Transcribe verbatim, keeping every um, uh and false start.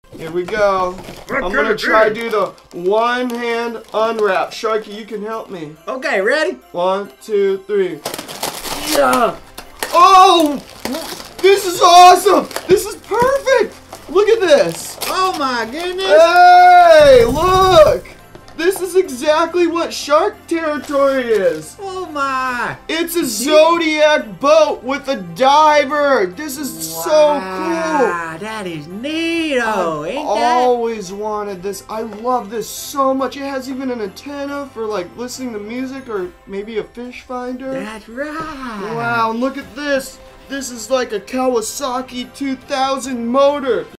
Here we go. What I'm kind gonna of try to big? do the one hand unwrap. Sharky, you can help me. Okay, ready? One, two, three. Yeah. Oh! This is awesome! This is perfect! Look at this! Oh my goodness! Hey! Look! This is exactly what shark territory is! Oh my! It's a Zodiac boat with a diver! This is Wow, so cool! that is neat, oh, I've ain't that? always wanted this. I love this so much. It has even an antenna for like listening to music or maybe a fish finder. That's right. Wow, and look at this. This is like a Kawasaki two thousand motor.